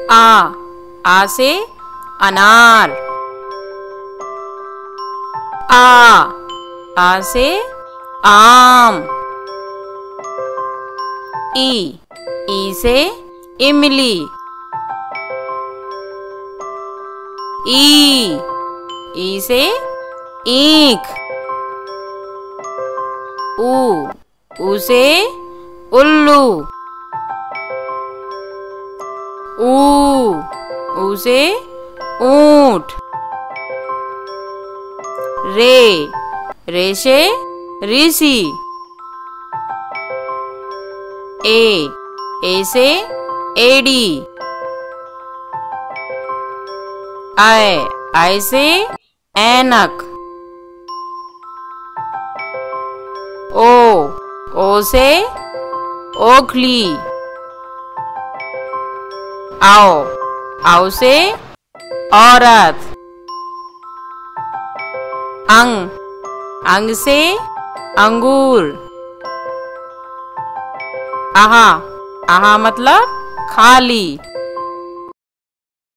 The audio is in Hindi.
आ से अनार। आ से आम। ई से इमली। ई से ईख। ऊ से उल्लू। ऊ से ऊंट। रे से ऋषि। ए से एड़ी। आई से ऐनक। ओ से ओखली। आओ से औरत। अंग से अंगूर। आहा मतलब खाली।